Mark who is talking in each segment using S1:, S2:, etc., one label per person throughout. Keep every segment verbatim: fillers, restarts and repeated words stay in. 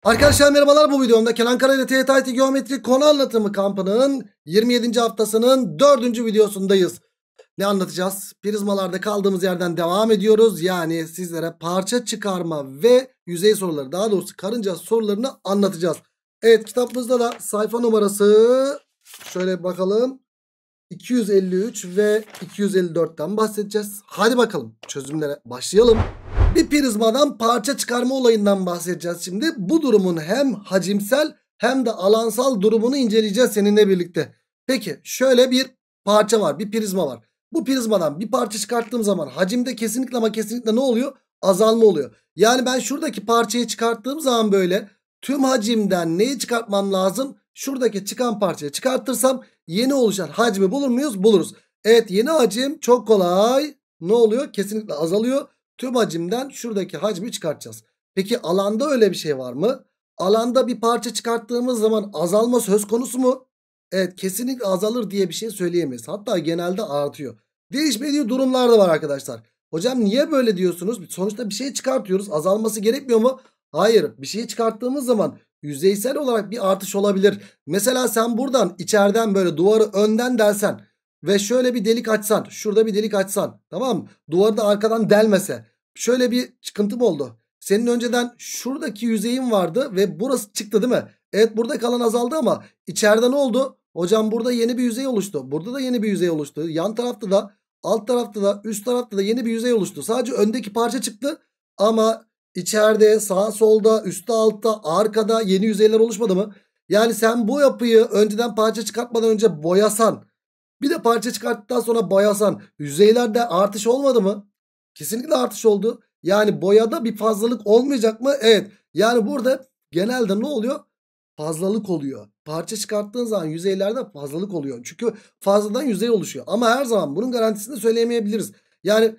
S1: Arkadaşlar merhabalar, bu videomda Kenan Kara T Y T Geometri konu anlatımı kampının yirmi yedinci haftasının dördüncü videosundayız. Ne anlatacağız? Prizmalarda kaldığımız yerden devam ediyoruz. Yani sizlere parça çıkarma ve yüzey soruları, daha doğrusu karınca sorularını anlatacağız. Evet, kitapımızda da sayfa numarası şöyle bakalım, iki yüz elli üç ve iki yüz elli dörtten bahsedeceğiz. Hadi bakalım çözümlere başlayalım. Bir prizmadan parça çıkarma olayından bahsedeceğiz şimdi. Bu durumun hem hacimsel hem de alansal durumunu inceleyeceğiz seninle birlikte. Peki şöyle bir parça var, bir prizma var. Bu prizmadan bir parça çıkarttığım zaman hacimde kesinlikle ama kesinlikle ne oluyor? Azalma oluyor. Yani ben şuradaki parçayı çıkarttığım zaman böyle tüm hacimden neyi çıkartmam lazım? Şuradaki çıkan parçayı çıkartırsam yeni oluşan hacmi bulur muyuz? Buluruz. Evet, yeni hacim çok kolay. Ne oluyor? Kesinlikle azalıyor. Tüm hacimden şuradaki hacmi çıkartacağız. Peki alanda öyle bir şey var mı? Alanda bir parça çıkarttığımız zaman azalma söz konusu mu? Evet, kesinlikle azalır diye bir şey söyleyemeyiz. Hatta genelde artıyor. Değişmediği durumlar da var arkadaşlar. Hocam niye böyle diyorsunuz? Sonuçta bir şey çıkartıyoruz. Azalması gerekmiyor mu? Hayır. Bir şeyi çıkarttığımız zaman yüzeysel olarak bir artış olabilir. Mesela sen buradan içeriden böyle duvarı önden delsen ve şöyle bir delik açsan, şurada bir delik açsan, tamam mı? Duvarı da arkadan delmese, şöyle bir çıkıntı mı oldu? Senin önceden şuradaki yüzeyin vardı ve burası çıktı değil mi? Evet, burada kalan azaldı ama içeride ne oldu? Hocam burada yeni bir yüzey oluştu. Burada da yeni bir yüzey oluştu. Yan tarafta da, alt tarafta da, üst tarafta da yeni bir yüzey oluştu. Sadece öndeki parça çıktı ama içeride, sağ solda, üstte altta, arkada yeni yüzeyler oluşmadı mı? Yani sen bu yapıyı önceden parça çıkartmadan önce boyasan, bir de parça çıkarttıktan sonra boyasan, yüzeylerde artış olmadı mı? Kesinlikle artış oldu. Yani boyada bir fazlalık olmayacak mı? Evet. Yani burada genelde ne oluyor? Fazlalık oluyor. Parça çıkarttığın zaman yüzeylerde fazlalık oluyor. Çünkü fazladan yüzey oluşuyor. Ama her zaman bunun garantisini söyleyemeyebiliriz. Yani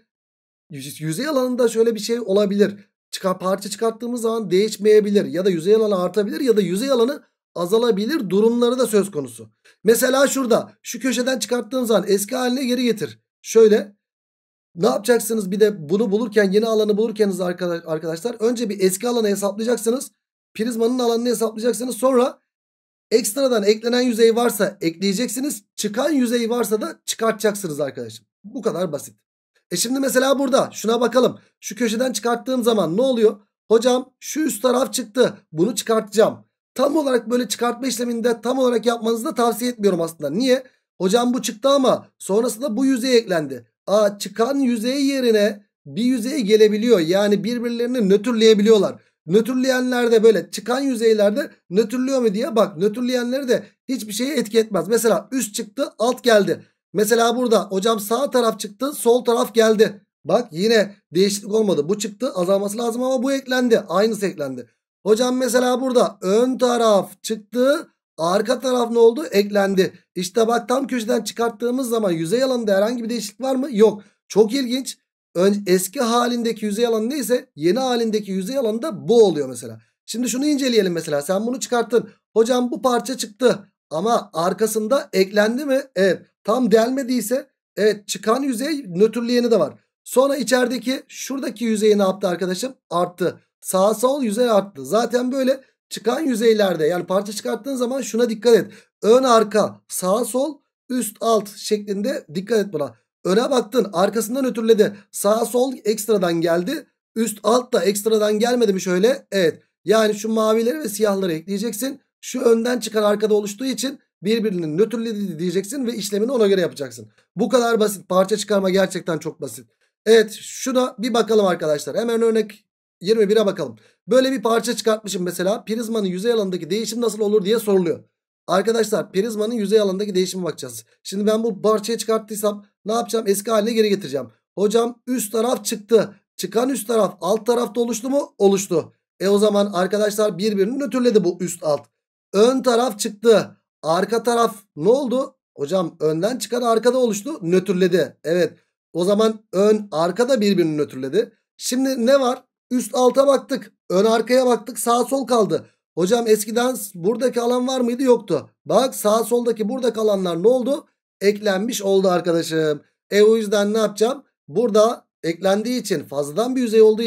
S1: yüzey alanında şöyle bir şey olabilir. Çıkar, parça çıkarttığımız zaman değişmeyebilir. Ya da yüzey alanı artabilir ya da yüzey alanı azalabilir durumları da söz konusu. Mesela şurada şu köşeden çıkarttığın zaman eski haline geri getir. Şöyle ne yapacaksınız? Bir de bunu bulurken, yeni alanı bulurken arkadaşlar önce bir eski alanı hesaplayacaksınız. Prizmanın alanını hesaplayacaksınız. Sonra ekstradan eklenen yüzey varsa ekleyeceksiniz. Çıkan yüzey varsa da çıkartacaksınız arkadaşım. Bu kadar basit. E şimdi mesela burada şuna bakalım. Şu köşeden çıkarttığım zaman ne oluyor? Hocam şu üst taraf çıktı. Bunu çıkartacağım. Tam olarak böyle çıkartma işleminde tam olarak yapmanızı da tavsiye etmiyorum aslında. Niye? Hocam bu çıktı ama sonrasında bu yüzey eklendi. Aa, çıkan yüzey yerine bir yüzey gelebiliyor. Yani birbirlerini nötrleyebiliyorlar. Nötrleyenlerde böyle çıkan yüzeylerde nötrlüyor mu diye bak. Nötrleyenleri de hiçbir şeye etki etmez. Mesela üst çıktı, alt geldi. Mesela burada hocam sağ taraf çıktı, sol taraf geldi. Bak yine değişiklik olmadı. Bu çıktı, azalması lazım ama bu eklendi. Aynısı eklendi. Hocam mesela burada ön taraf çıktı, arka taraf ne oldu? Eklendi. İşte bak tam köşeden çıkarttığımız zaman yüzey alanında herhangi bir değişiklik var mı? Yok. Çok ilginç. Ön, eski halindeki yüzey alanı neyse yeni halindeki yüzey alanı da bu oluyor mesela. Şimdi şunu inceleyelim mesela. Sen bunu çıkarttın. Hocam bu parça çıktı ama arkasında eklendi mi? Evet. Tam delmediyse evet, çıkan yüzey nötrleyeni de var. Sonra içerideki şuradaki yüzey ne yaptı arkadaşım? Arttı. Sağ sol yüzey arttı. Zaten böyle çıkan yüzeylerde yani parça çıkarttığın zaman şuna dikkat et. Ön arka, sağ sol, üst alt şeklinde dikkat et buna. Öne baktın, arkasından nötrledi. Sağ sol ekstradan geldi. Üst alt da ekstradan gelmedi mi şöyle? Evet. Yani şu mavileri ve siyahları ekleyeceksin. Şu önden çıkan arkada oluştuğu için birbirinin nötrledi diyeceksin ve işlemini ona göre yapacaksın. Bu kadar basit. Parça çıkarma gerçekten çok basit. Evet, şuna bir bakalım arkadaşlar. Hemen örnek yirmi bire bakalım. Böyle bir parça çıkartmışım mesela. Prizmanın yüzey alanındaki değişim nasıl olur diye soruluyor. Arkadaşlar prizmanın yüzey alanındaki değişime bakacağız. Şimdi ben bu parçayı çıkarttıysam ne yapacağım? Eski haline geri getireceğim. Hocam üst taraf çıktı. Çıkan üst taraf alt tarafta oluştu mu? Oluştu. E o zaman arkadaşlar birbirini nötrledi bu üst alt. Ön taraf çıktı. Arka taraf ne oldu? Hocam önden çıkan arkada oluştu. Nötrledi. Evet. O zaman ön arka da birbirini nötrledi. Şimdi ne var? Üst alta baktık. Ön arkaya baktık. Sağ sol kaldı. Hocam eskiden buradaki alan var mıydı? Yoktu. Bak sağ soldaki buradaki alanlar ne oldu? Eklenmiş oldu arkadaşım. E o yüzden ne yapacağım? Burada eklendiği için fazladan bir yüzey olduğu için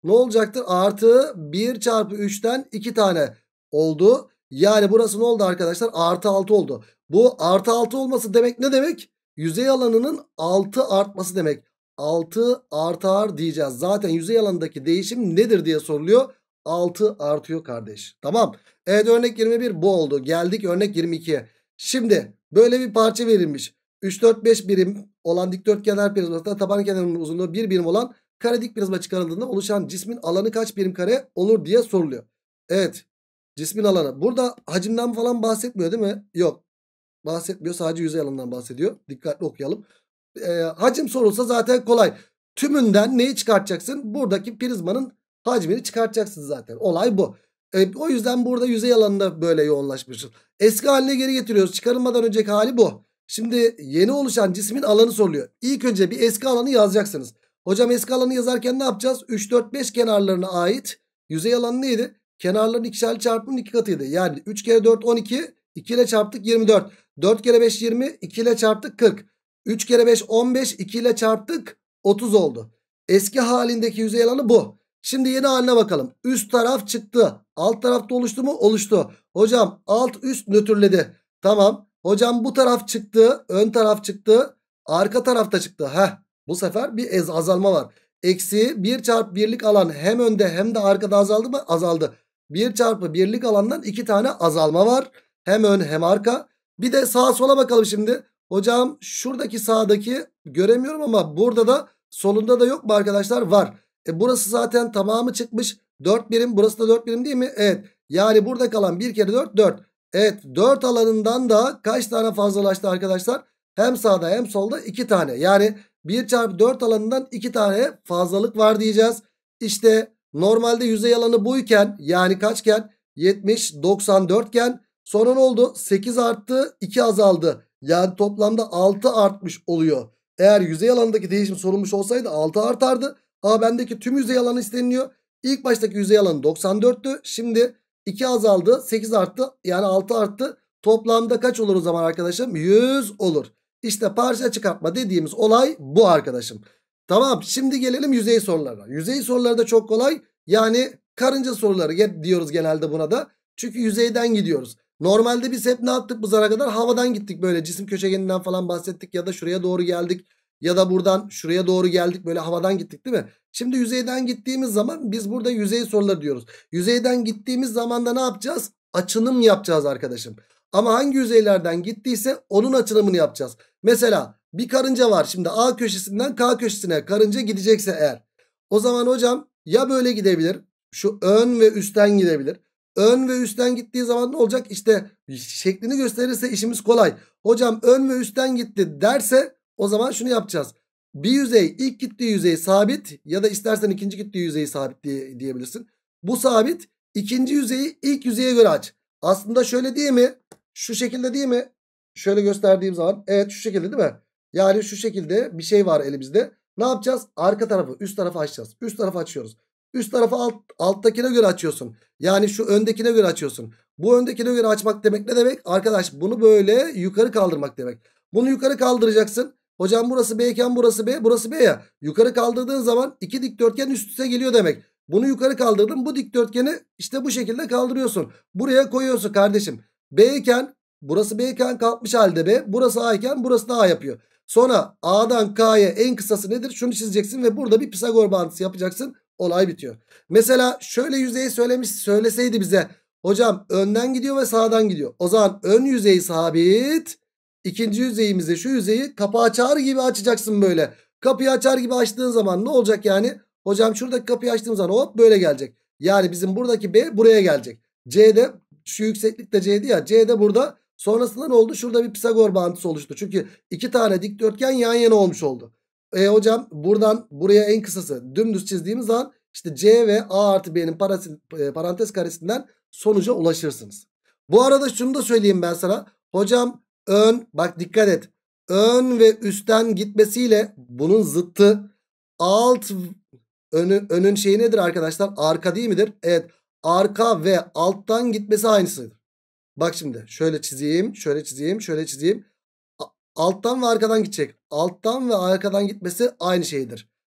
S1: ne olacaktır? Artı bir çarpı üçten iki tane oldu. Yani burası ne oldu arkadaşlar? Artı altı oldu. Bu artı altı olması demek ne demek? Yüzey alanının altı artması demek. altı artar diyeceğiz. Zaten yüzey alanındaki değişim nedir diye soruluyor. altı artıyor kardeş. Tamam. Evet, örnek yirmi bir bu oldu. Geldik örnek yirmi ikiye. Şimdi böyle bir parça verilmiş. üç dört beş birim olan dikdörtgenler prizmasında taban kenarının uzunluğu bir birim olan kare dik prizma çıkarıldığında oluşan cismin alanı kaç birim kare olur diye soruluyor. Evet. Cismin alanı. Burada hacimden falan bahsetmiyor değil mi? Yok. Bahsetmiyor. Sadece yüzey alanından bahsediyor. Dikkatli okuyalım. Ee, hacim sorulsa zaten kolay. Tümünden neyi çıkartacaksın? Buradaki prizmanın hacmini çıkartacaksın zaten. Olay bu. E, o yüzden burada yüzey alanında böyle yoğunlaşmışız. Eski haline geri getiriyoruz. Çıkarılmadan önceki hali bu. Şimdi yeni oluşan cismin alanı soruluyor. İlk önce bir eski alanı yazacaksınız. Hocam eski alanı yazarken ne yapacağız? üç dört beş kenarlarına ait yüzey alanı neydi? Kenarların ikişerli çarpımının iki katıydı. Yani üç kere dört on iki. iki ile çarptık yirmi dört. dört kere beş yirmi. iki ile çarptık kırk. üç kere beş on beş. iki ile çarptık otuz oldu. Eski halindeki yüzey alanı bu. Şimdi yeni haline bakalım. Üst taraf çıktı. Alt tarafta oluştu mu? Oluştu. Hocam alt üst nötrledi. Tamam. Hocam bu taraf çıktı. Ön taraf çıktı. Arka tarafta çıktı. Heh. Bu sefer bir ez azalma var. Eksi bir çarpı birlik alan hem önde hem de arkada azaldı mı? Azaldı. bir çarpı birlik alandan iki tane azalma var. Hem ön hem arka. Bir de sağa sola bakalım şimdi. Hocam şuradaki sağdaki göremiyorum ama burada da solunda da yok mu arkadaşlar? Var. E burası zaten tamamı çıkmış. dört birim, burası da dört birim değil mi? Evet. Yani burada kalan bir kere dört dört. Evet, dört alanından da kaç tane fazlalaştı arkadaşlar? Hem sağda hem solda iki tane. Yani bir çarpı dört alanından iki tane fazlalık var diyeceğiz. İşte normalde yüzey alanı buyken, yani kaçken? yetmiş doksan dört iken sonra ne oldu? sekiz arttı, iki azaldı. Yani toplamda altı artmış oluyor. Eğer yüzey alanındaki değişim sorulmuş olsaydı altı artardı. Ama bendeki tüm yüzey alanı isteniliyor. İlk baştaki yüzey alanı doksan dörttü. Şimdi iki azaldı, sekiz arttı. Yani altı arttı. Toplamda kaç olur o zaman arkadaşım? yüz olur. İşte parça çıkartma dediğimiz olay bu arkadaşım. Tamam, şimdi gelelim yüzey sorularına. Yüzey soruları da çok kolay. Yani karınca soruları diyoruz genelde buna da. Çünkü yüzeyden gidiyoruz. Normalde biz hep ne yaptık bu zamana kadar? Havadan gittik, böyle cisim köşegeninden falan bahsettik. Ya da şuraya doğru geldik. Ya da buradan şuraya doğru geldik, böyle havadan gittik değil mi? Şimdi yüzeyden gittiğimiz zaman biz burada yüzey soruları diyoruz. Yüzeyden gittiğimiz zaman da ne yapacağız? Açınım yapacağız arkadaşım. Ama hangi yüzeylerden gittiyse onun açılımını yapacağız. Mesela bir karınca var. Şimdi A köşesinden K köşesine karınca gidecekse eğer, o zaman hocam ya böyle gidebilir. Şu ön ve üstten gidebilir. Ön ve üstten gittiği zaman ne olacak? İşte şeklini gösterirse işimiz kolay. Hocam ön ve üstten gitti derse o zaman şunu yapacağız. Bir yüzey, ilk gittiği yüzey sabit ya da istersen ikinci gittiği yüzeyi sabit diye, diyebilirsin. Bu sabit. İkinci yüzeyi ilk yüzeye göre aç. Aslında şöyle değil mi? Şu şekilde değil mi? Şöyle gösterdiğim zaman evet, şu şekilde değil mi? Yani şu şekilde bir şey var elimizde. Ne yapacağız? Arka tarafı, üst tarafı açacağız. Üst tarafı açıyoruz. Üst tarafı alt, alttakine göre açıyorsun. Yani şu öndekine göre açıyorsun. Bu öndekine göre açmak demek ne demek? Arkadaş bunu böyle yukarı kaldırmak demek. Bunu yukarı kaldıracaksın. Hocam burası B iken burası B, burası B ya. Yukarı kaldırdığın zaman iki dikdörtgen üst üste geliyor demek. Bunu yukarı kaldırdın, bu dikdörtgeni işte bu şekilde kaldırıyorsun. Buraya koyuyorsun kardeşim. B iken burası B iken kalkmış halde B. Burası A iken burası da A yapıyor. Sonra A'dan K'ya en kısası nedir? Şunu çizeceksin ve burada bir Pisagor bağıntısı yapacaksın. Olay bitiyor. Mesela şöyle yüzeyi söylemiş, söyleseydi bize hocam önden gidiyor ve sağdan gidiyor. O zaman ön yüzey sabit. İkinci yüzeyimizi, şu yüzeyi kapı açar gibi açacaksın böyle. Kapıyı açar gibi açtığın zaman ne olacak yani? Hocam şuradaki kapıyı açtığım zaman hop böyle gelecek. Yani bizim buradaki B buraya gelecek. C'de şu yükseklikte C'di ya. C'de burada. Sonrasında ne oldu? Şurada bir Pisagor bağıntısı oluştu. Çünkü iki tane dikdörtgen yan yana olmuş oldu. E hocam buradan buraya en kısası dümdüz çizdiğimiz zaman işte C ve A artı B'nin parantez karesinden sonuca ulaşırsınız. Bu arada şunu da söyleyeyim ben sana. Hocam ön, bak dikkat et. Ön ve üstten gitmesiyle bunun zıttı alt, önü, önün şeyi nedir arkadaşlar? Arka değil midir? Evet. Arka ve alttan gitmesi aynısıdır. Bak şimdi şöyle çizeyim, şöyle çizeyim, şöyle çizeyim. Alttan ve arkadan gidecek. Alttan ve arkadan gitmesi aynı şeydir.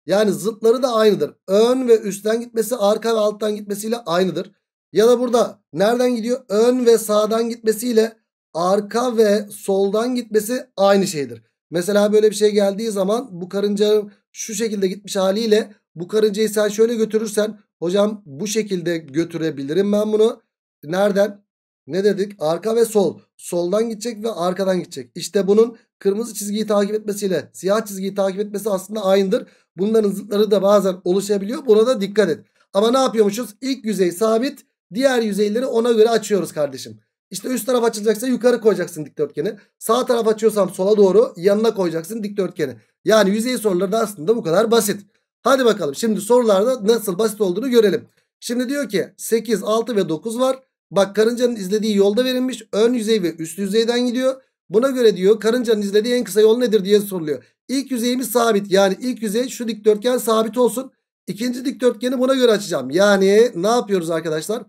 S1: Yani zıtları da aynıdır. Ön ve üstten gitmesi arka ve alttan gitmesiyle aynıdır. Ya da burada nereden gidiyor? Ön ve sağdan gitmesiyle arka ve soldan gitmesi aynı şeydir. Mesela böyle bir şey geldiği zaman bu karıncanın şu şekilde gitmiş haliyle bu karıncayı sen şöyle götürürsen hocam bu şekilde götürebilirim ben bunu. Nereden? Ne dedik? Arka ve sol. Soldan gidecek ve arkadan gidecek. İşte bunun kırmızı çizgiyi takip etmesiyle siyah çizgiyi takip etmesi aslında aynıdır. Bunların zıtları da bazen oluşabiliyor. Buna da dikkat et. Ama ne yapıyormuşuz? İlk yüzey sabit. Diğer yüzeyleri ona göre açıyoruz kardeşim. İşte üst taraf açılacaksa yukarı koyacaksın dikdörtgeni. Sağ taraf açıyorsam sola doğru yanına koyacaksın dikdörtgeni. Yani yüzey soruları da aslında bu kadar basit. Hadi bakalım şimdi sorularda nasıl basit olduğunu görelim. Şimdi diyor ki sekiz, altı ve dokuz var. Bak karıncanın izlediği yolda verilmiş. Ön yüzey ve üst yüzeyden gidiyor. Buna göre diyor karıncanın izlediği en kısa yol nedir diye soruluyor. İlk yüzeyimiz sabit. Yani ilk yüzey şu dikdörtgen sabit olsun. İkinci dikdörtgeni buna göre açacağım. Yani ne yapıyoruz arkadaşlar?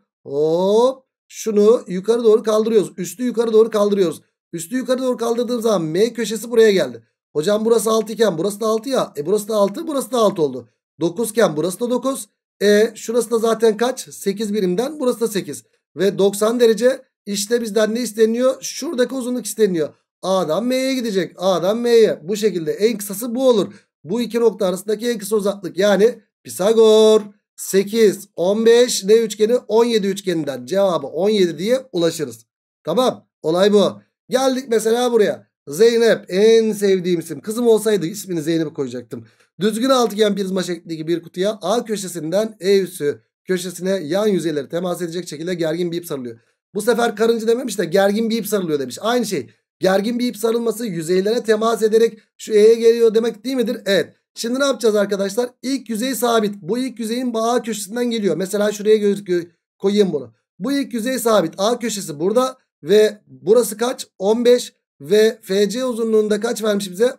S1: Hop şunu yukarı doğru kaldırıyoruz. Üstü yukarı doğru kaldırıyoruz. Üstü yukarı doğru kaldırdığım zaman M köşesi buraya geldi. Hocam burası altı iken burası da altı ya. E burası da altı, burası da altı oldu. dokuz iken burası da dokuz. E şurası da zaten kaç? sekiz birimden, burası da sekiz. Ve doksan derece. İşte bizden ne isteniyor? Şuradaki uzunluk isteniyor. A'dan M'ye gidecek. A'dan M'ye. Bu şekilde en kısası bu olur. Bu iki nokta arasındaki en kısa uzaklık. Yani Pisagor. sekiz, on beş ne üçgeni? on yedi üçgeninden cevabı on yedi diye ulaşırız. Tamam. Olay bu. Geldik mesela buraya. Zeynep en sevdiğim isim. Kızım olsaydı ismini Zeynep'e koyacaktım. Düzgün altıgen prizma şeklindeki bir kutuya A köşesinden E üssü köşesine yan yüzeyleri temas edecek şekilde gergin bir ip sarılıyor. Bu sefer karınca dememiş de gergin bir ip sarılıyor demiş. Aynı şey. Gergin bir ip sarılması yüzeylere temas ederek şu E'ye geliyor demek değil midir? Evet. Şimdi ne yapacağız arkadaşlar? İlk yüzey sabit. Bu ilk yüzeyin A köşesinden geliyor. Mesela şuraya gözüküyor. Koyayım bunu. Bu ilk yüzey sabit. A köşesi burada ve burası kaç? on beş ve F C uzunluğunda kaç vermiş bize?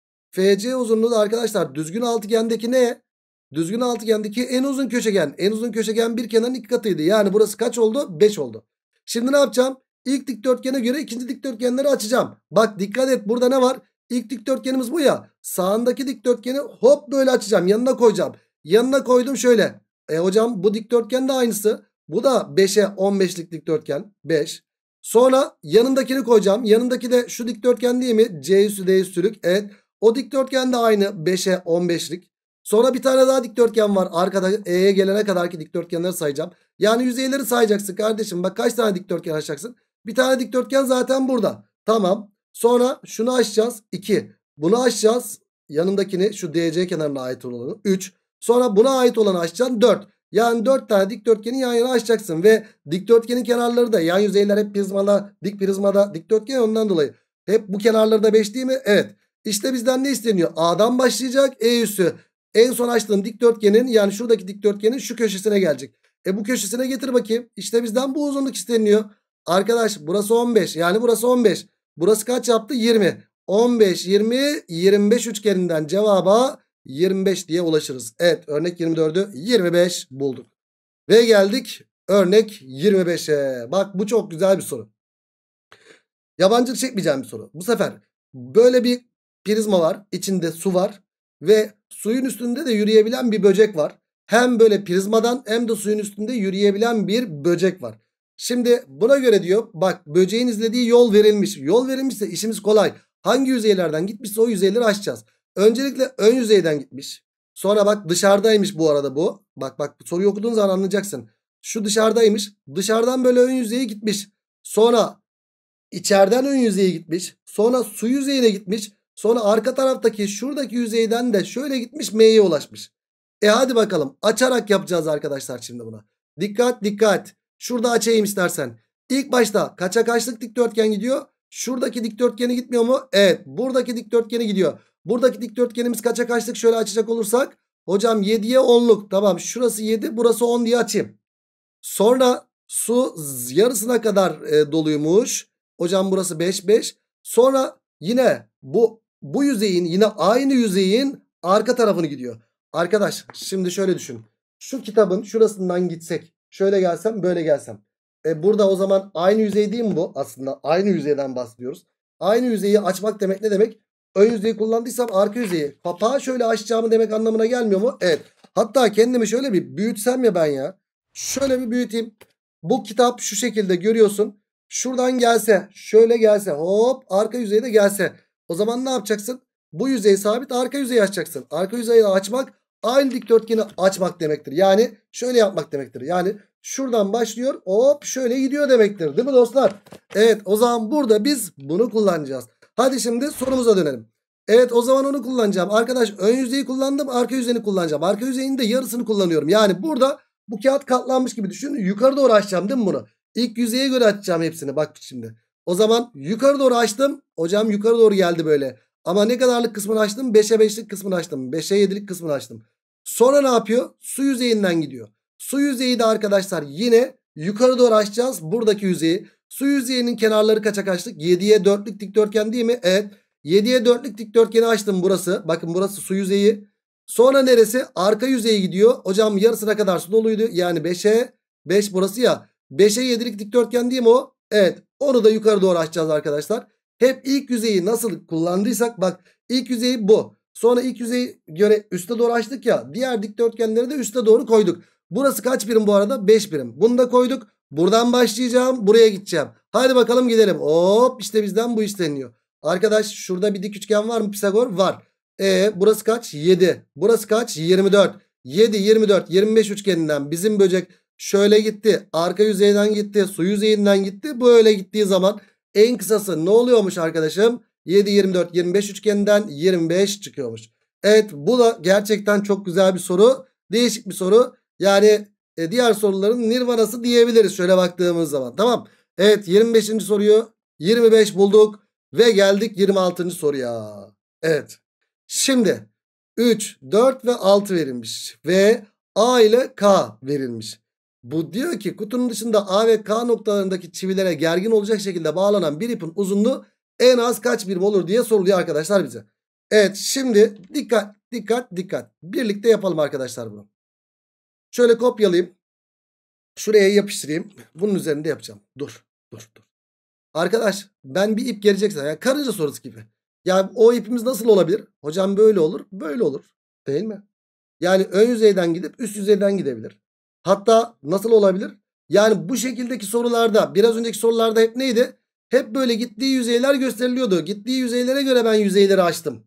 S1: F C uzunluğu da arkadaşlar düzgün altıgendeki ne? Düzgün altıgendeki en uzun köşegen. En uzun köşegen bir kenarın iki katıydı. Yani burası kaç oldu? beş oldu. Şimdi ne yapacağım? İlk dikdörtgene göre ikinci dikdörtgenleri açacağım. Bak dikkat et, burada ne var? İlk dikdörtgenimiz bu ya. Sağındaki dikdörtgeni hop böyle açacağım. Yanına koyacağım. Yanına koydum şöyle. E hocam bu dikdörtgen de aynısı. Bu da beşe on beşlik dikdörtgen. beş. Sonra yanındakini koyacağım. Yanındaki de şu dikdörtgen değil mi? C üssü D üssülük. Evet. O dikdörtgen de aynı beşe on beşlik. Sonra bir tane daha dikdörtgen var. Arkada E'ye gelene kadarki dikdörtgenleri sayacağım. Yani yüzeyleri sayacaksın kardeşim. Bak kaç tane dikdörtgen açacaksın? Bir tane dikdörtgen zaten burada. Tamam. Sonra şunu açacağız. iki. Bunu açacağız. Yanındakini şu D C kenarına ait olanı. üç. Sonra buna ait olanı açacaksın. dört. Yani dört tane dikdörtgeni yan yana açacaksın. Ve dikdörtgenin kenarları da yan yüzeyler hep prizmada, dik prizmada dikdörtgen ondan dolayı. Hep bu kenarları da beş değil mi? Evet. İşte bizden ne isteniyor? A'dan başlayacak. E üssü. En son açtığın dikdörtgenin yani şuradaki dikdörtgenin şu köşesine gelecek. E bu köşesine getir bakayım. İşte bizden bu uzunluk isteniyor. Arkadaş burası on beş. Yani burası on beş. Burası kaç yaptı? yirmi. on beş, yirmi, yirmi beş üçgeninden cevaba yirmi beş diye ulaşırız. Evet, örnek yirmi dördü yirmi beş bulduk. Ve geldik örnek yirmi beşe. Bak bu çok güzel bir soru. Yabancılık çekmeyeceğim bir soru. Bu sefer böyle bir prizma var. İçinde su var. Ve suyun üstünde de yürüyebilen bir böcek var. Hem böyle prizmadan hem de suyun üstünde yürüyebilen bir böcek var. Şimdi buna göre diyor bak böceğin izlediği yol verilmiş. Yol verilmişse işimiz kolay. Hangi yüzeylerden gitmişse o yüzeyleri açacağız. Öncelikle ön yüzeyden gitmiş. Sonra bak dışarıdaymış bu arada bu. Bak bak soruyu okuduğun zaman anlayacaksın. Şu dışarıdaymış. Dışarıdan böyle ön yüzeye gitmiş. Sonra içeriden ön yüzeye gitmiş. Sonra su yüzeyine gitmiş. Sonra arka taraftaki şuradaki yüzeyden de şöyle gitmiş M'ye ulaşmış. E hadi bakalım açarak yapacağız arkadaşlar şimdi buna. Dikkat dikkat. Şurada açayım istersen. İlk başta kaça kaçlık dikdörtgen gidiyor? Şuradaki dikdörtgeni gitmiyor mu? Evet, buradaki dikdörtgeni gidiyor. Buradaki dikdörtgenimiz kaça kaçlık şöyle açacak olursak? Hocam yediye onluk. Tamam şurası yedi burası on diye açayım. Sonra su yarısına kadar e, doluymuş. Hocam burası beş beş. Sonra yine bu bu yüzeyin yine aynı yüzeyin arka tarafını gidiyor. Arkadaş şimdi şöyle düşün. Şu kitabın şurasından gitsek. Şöyle gelsem böyle gelsem. E burada o zaman aynı yüzey değil mi bu? Aslında aynı yüzeyden bahsediyoruz. Aynı yüzeyi açmak demek ne demek? ön yüzeyi kullandıysam arka yüzeyi kapağı şöyle açacağımı demek anlamına gelmiyor mu? Evet. Hatta kendimi şöyle bir büyütsem ya ben ya. Şöyle bir büyüteyim. Bu kitap şu şekilde görüyorsun. Şuradan gelse, şöyle gelse, hop arka yüzeyi de gelse. O zaman ne yapacaksın? Bu yüzey sabit, arka yüzeyi açacaksın. Arka yüzeyi açmak aynı dikdörtgeni açmak demektir. Yani şöyle yapmak demektir. Yani şuradan başlıyor, hop şöyle gidiyor demektir. Değil mi dostlar? Evet, o zaman burada biz bunu kullanacağız. Hadi şimdi sorumuza dönelim. Evet, o zaman onu kullanacağım. Arkadaş, ön yüzeyi kullandım, arka yüzeyini kullanacağım. Arka yüzeyinin de yarısını kullanıyorum. Yani burada bu kağıt katlanmış gibi düşün. Yukarı doğru açacağım değil mi bunu? İlk yüzeye göre açacağım hepsini. Bak şimdi. O zaman yukarı doğru açtım. Hocam yukarı doğru geldi böyle. Ama ne kadarlık kısmını açtım? beşe beşlik kısmını açtım. beşe yedilik kısmını açtım. Sonra ne yapıyor? Su yüzeyinden gidiyor. Su yüzeyi de arkadaşlar yine yukarı doğru açacağız. Buradaki yüzeyi. Su yüzeyinin kenarları kaça kaçlık? yediye dörtlük dikdörtgen değil mi? Evet. yediye dörtlük dikdörtgeni açtım burası. Bakın burası su yüzeyi. Sonra neresi? Arka yüzeye gidiyor. Hocam yarısına kadar su doluydu. Yani beşe beş burası ya. beşe yedilik dikdörtgen değil mi o? Evet. Onu da yukarı doğru açacağız arkadaşlar. Hep ilk yüzeyi nasıl kullandıysak bak ilk yüzeyi bu. Sonra ilk yüzeyi göre üste doğru açtık ya. Diğer dikdörtgenleri de üste doğru koyduk. Burası kaç birim bu arada? beş birim. Bunu da koyduk. Buradan başlayacağım. Buraya gideceğim. Haydi bakalım gidelim. Hop işte bizden bu isteniyor. Arkadaş şurada bir dik üçgen var mı Pisagor? Var. E burası kaç? yedi. Burası kaç? yirmi dört. yedi, yirmi dört, yirmi beş üçgeninden bizim böcek şöyle gitti. Arka yüzeyden gitti. Su yüzeyinden gitti. Böyle gittiği zaman en kısası ne oluyormuş arkadaşım? yedi, yirmi dört, yirmi beş üçgeninden yirmi beş çıkıyormuş. Evet, bu da gerçekten çok güzel bir soru. Değişik bir soru. Yani e, diğer soruların nirvanası diyebiliriz şöyle baktığımız zaman. Tamam. Evet, yirmi beşinci soruyu yirmi beş bulduk. Ve geldik yirmi altıncı soruya. Evet. Şimdi üç, dört ve altı verilmiş. Ve A ile K verilmiş. Bu diyor ki kutunun dışında A ve K noktalarındaki çivilere gergin olacak şekilde bağlanan bir ipin uzunluğu en az kaç birim olur diye soruluyor arkadaşlar bize. Evet, şimdi dikkat dikkat dikkat. Birlikte yapalım arkadaşlar bunu. Şöyle kopyalayayım. Şuraya yapıştırayım. Bunun üzerinde yapacağım. Dur dur dur. Arkadaş ben bir ip gelecekse yani karınca sorusu gibi. Yani o ipimiz nasıl olabilir? Hocam böyle olur, böyle olur. Değil mi? Yani ön yüzeyden gidip üst yüzeyden gidebilir. Hatta nasıl olabilir? Yani bu şekildeki sorularda biraz önceki sorularda hep neydi? Hep böyle gittiği yüzeyler gösteriliyordu. Gittiği yüzeylere göre ben yüzeyleri açtım.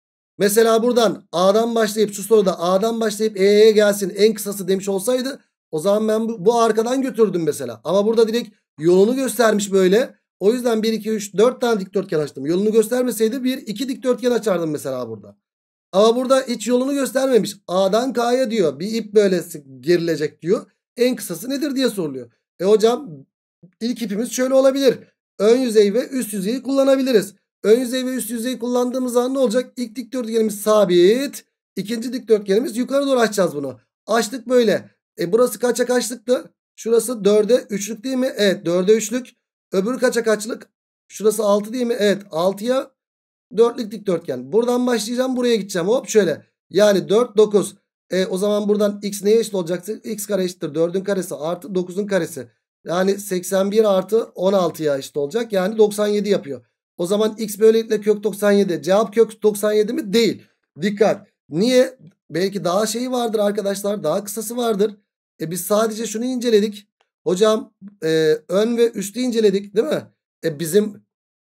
S1: Mesela buradan A'dan başlayıp şu soruda A'dan başlayıp E'ye gelsin en kısası demiş olsaydı o zaman ben bu, bu arkadan götürdüm mesela. Ama burada direkt yolunu göstermiş böyle. O yüzden bir, iki, üç, dört tane dikdörtgen açtım. Yolunu göstermeseydi bir, iki dikdörtgen açardım mesela burada. Ama burada hiç yolunu göstermemiş. A'dan K'ya diyor. Bir ip böyle gerilecek diyor. En kısası nedir diye soruluyor. E hocam ilk ipimiz şöyle olabilir. Ön yüzey ve üst yüzeyi kullanabiliriz. Ön yüzey ve üst yüzeyi kullandığımız zaman ne olacak? İlk dikdörtgenimiz sabit. İkinci dikdörtgenimiz yukarı doğru açacağız bunu. Açtık böyle. E burası kaça kaçlıktı? Şurası dörde üçlük değil mi? Evet, dörde üçlük. Öbürü kaça kaçlık? Şurası altı değil mi? Evet, altıya dörtlük dikdörtgen. Buradan başlayacağım, buraya gideceğim. Hop şöyle. Yani dört, dokuz. E, o zaman buradan x neye eşit olacaktır? X kare eşittir dördün karesi artı dokuzun karesi. Yani seksen bir artı on altıya eşit olacak. Yani doksan yedi yapıyor. O zaman x böylelikle kök doksan yedi. Cevap kök doksan yedi mi? Değil. Dikkat. Niye? Belki daha şeyi vardır arkadaşlar. Daha kısası vardır. E biz sadece şunu inceledik. Hocam e, ön ve üstü inceledik değil mi? E bizim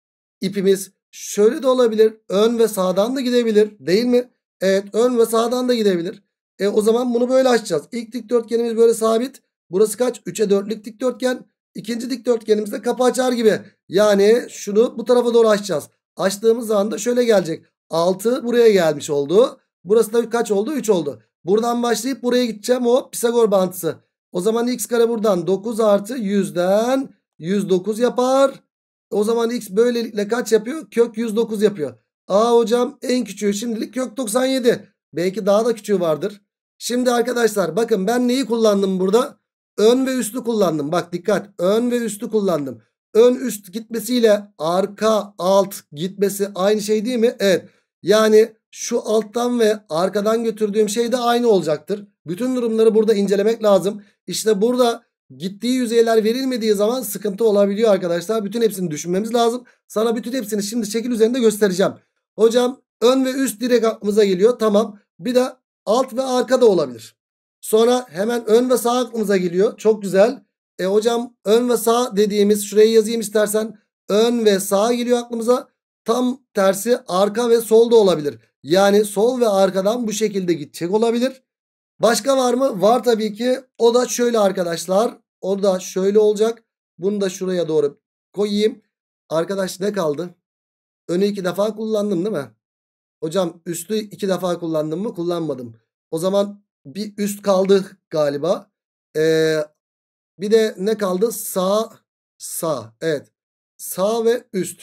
S1: ipimiz şöyle de olabilir. Ön ve sağdan da gidebilir. Değil mi? Evet, ön ve sağdan da gidebilir. E o zaman bunu böyle açacağız. İlk dikdörtgenimiz böyle sabit. Burası kaç? üçe dörtlük dikdörtgen. İkinci dikdörtgenimiz de kapı açar gibi. Yani şunu bu tarafa doğru açacağız. Açtığımız zaman da şöyle gelecek. altı buraya gelmiş oldu. Burası da kaç oldu? üç oldu. Buradan başlayıp buraya gideceğim. O Pisagor bağıntısı. O zaman x kare buradan dokuz artı yüzden yüz dokuz yapar. O zaman x böylelikle kaç yapıyor? Kök yüz dokuz yapıyor. Aa hocam en küçüğü şimdilik kök doksan yedi. Belki daha da küçüğü vardır. Şimdi arkadaşlar bakın ben neyi kullandım burada? Ön ve üstü kullandım. Bak dikkat. Ön ve üstü kullandım. Ön üst gitmesiyle arka alt gitmesi aynı şey değil mi? Evet. Yani şu alttan ve arkadan götürdüğüm şey de aynı olacaktır. Bütün durumları burada incelemek lazım. İşte burada gittiği yüzeyler verilmediği zaman sıkıntı olabiliyor arkadaşlar. Bütün hepsini düşünmemiz lazım. Sana bütün hepsini şimdi şekil üzerinde göstereceğim. Hocam ön ve üst direkt aklımıza geliyor. Tamam. Bir de alt ve arka da olabilir. Sonra hemen ön ve sağ aklımıza geliyor. Çok güzel. E hocam ön ve sağ dediğimiz, şurayı yazayım istersen. Ön ve sağ geliyor aklımıza. Tam tersi arka ve sol da olabilir. Yani sol ve arkadan bu şekilde gidecek olabilir. Başka var mı? Var tabii ki. O da şöyle arkadaşlar. O da şöyle olacak. Bunu da şuraya doğru koyayım. Arkadaş ne kaldı? Önü iki defa kullandım değil mi? Hocam üstü iki defa kullandım mı? Kullanmadım. O zaman bir üst kaldı galiba. Ee, bir de ne kaldı? Sağ, sağ. Evet. Sağ ve üst.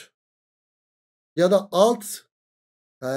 S1: Ya da alt. He,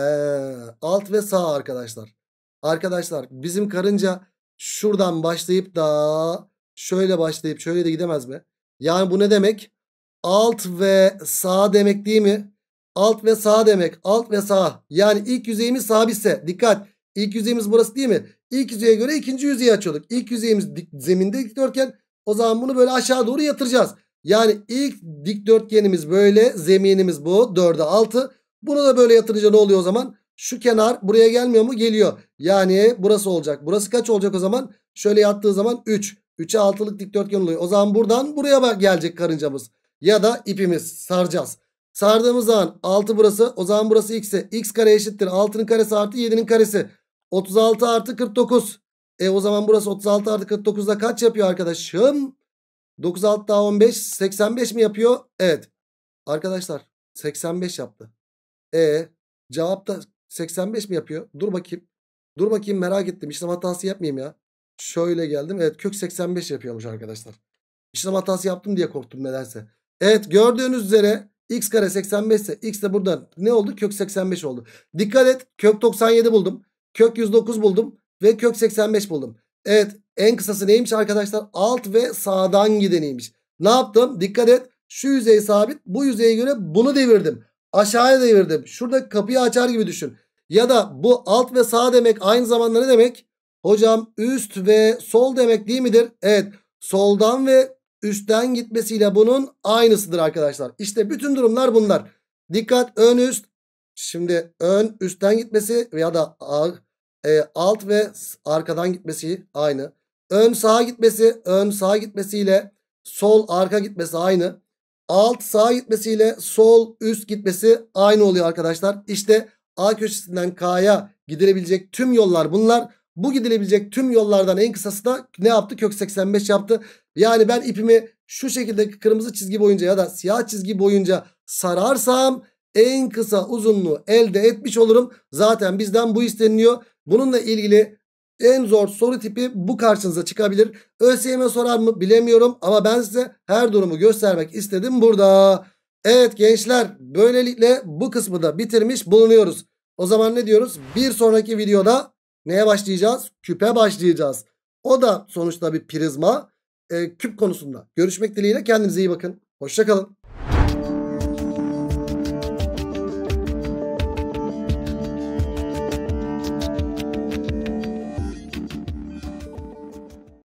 S1: alt ve sağ arkadaşlar. Arkadaşlar bizim karınca şuradan başlayıp da şöyle başlayıp şöyle de gidemez mi? Yani bu ne demek? Alt ve sağ demek değil mi? Alt ve sağ demek. Alt ve sağ. Yani ilk yüzeyimiz sabitse. Dikkat. İlk yüzeyimiz burası değil mi? İlk yüzeye göre ikinci yüzeyi açıyorduk. İlk yüzeyimiz dik, zeminde dikdörtgen. O zaman bunu böyle aşağı doğru yatıracağız. Yani ilk dikdörtgenimiz böyle. Zeminimiz bu. dörde altı. Bunu da böyle yatırınca ne oluyor o zaman? Şu kenar buraya gelmiyor mu? Geliyor. Yani burası olacak. Burası kaç olacak o zaman? Şöyle yattığı zaman üç. üçe altılık dikdörtgen oluyor. O zaman buradan buraya bak gelecek karıncamız. Ya da ipimiz saracağız. Sardığımız zaman altı burası. O zaman burası x'e. X kare eşittir. altının karesi artı yedinin karesi. otuz altı artı kırk dokuz. E o zaman burası otuz altı artı kırk dokuzda kaç yapıyor arkadaşım? dokuz altı daha on beş. seksen beş mi yapıyor? Evet. Arkadaşlar seksen beş yaptı. E cevap da seksen beş mi yapıyor? Dur bakayım. Dur bakayım, merak ettim. İşlem hatası yapmayayım ya. Şöyle geldim. Evet, kök seksen beş yapıyormuş arkadaşlar. İşlem hatası yaptım diye korktum nedense. Evet, gördüğünüz üzere x kare seksen beş ise x de buradan ne oldu? Kök seksen beş oldu. Dikkat et, kök doksan yedi buldum. Kök yüz dokuz buldum. Ve kök seksen beş buldum. Evet, en kısası neymiş arkadaşlar? Alt ve sağdan gideniymiş. Ne yaptım? Dikkat et. Şu yüzey sabit. Bu yüzeye göre bunu devirdim. Aşağıya devirdim. Şurada kapıyı açar gibi düşün. Ya da bu alt ve sağ demek aynı zamanda ne demek? Hocam üst ve sol demek değil midir? Evet. Soldan ve üstten gitmesiyle bunun aynısıdır arkadaşlar. İşte bütün durumlar bunlar. Dikkat, ön üst. Şimdi ön üstten gitmesi ya da e, alt ve arkadan gitmesi aynı. Ön sağa gitmesi, ön sağa gitmesiyle sol arka gitmesi aynı. Alt sağa gitmesiyle sol üst gitmesi aynı oluyor arkadaşlar. İşte A köşesinden K'ya gidilebilecek tüm yollar bunlar. Bu gidilebilecek tüm yollardan en kısası da ne yaptı? Kök seksen beş yaptı. Yani ben ipimi şu şekilde kırmızı çizgi boyunca ya da siyah çizgi boyunca sararsam en kısa uzunluğu elde etmiş olurum. Zaten bizden bu isteniliyor. Bununla ilgili en zor soru tipi bu karşınıza çıkabilir. ÖSYM sorar mı bilemiyorum ama ben size her durumu göstermek istedim burada. Evet gençler, böylelikle bu kısmı da bitirmiş bulunuyoruz. O zaman ne diyoruz? Bir sonraki videoda neye başlayacağız? Küpe başlayacağız. O da sonuçta bir prizma. E, küp konusunda. Görüşmek dileğiyle, kendinize iyi bakın. Hoşça kalın.